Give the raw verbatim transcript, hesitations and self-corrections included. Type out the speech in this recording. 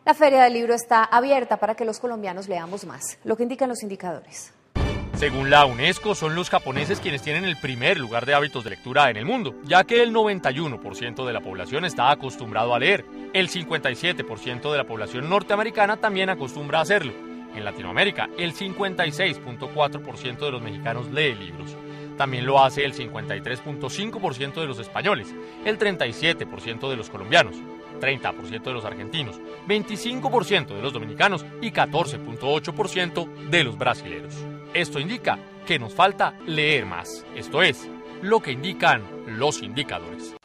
La Feria del Libro está abierta para que los colombianos leamos más, lo que indican los indicadores. Según la UNESCO, son los japoneses quienes tienen el primer lugar de hábitos de lectura en el mundo, ya que el noventa y uno por ciento de la población está acostumbrado a leer. El cincuenta y siete por ciento de la población norteamericana también acostumbra a hacerlo. En Latinoamérica, el cincuenta y seis punto cuatro por ciento de los mexicanos lee libros. También lo hace el cincuenta y tres punto cinco por ciento de los españoles, el treinta y siete por ciento de los colombianos, treinta por ciento de los argentinos, veinticinco por ciento de los dominicanos y catorce punto ocho por ciento de los brasileños. Esto indica que nos falta leer más. Esto es lo que indican los indicadores.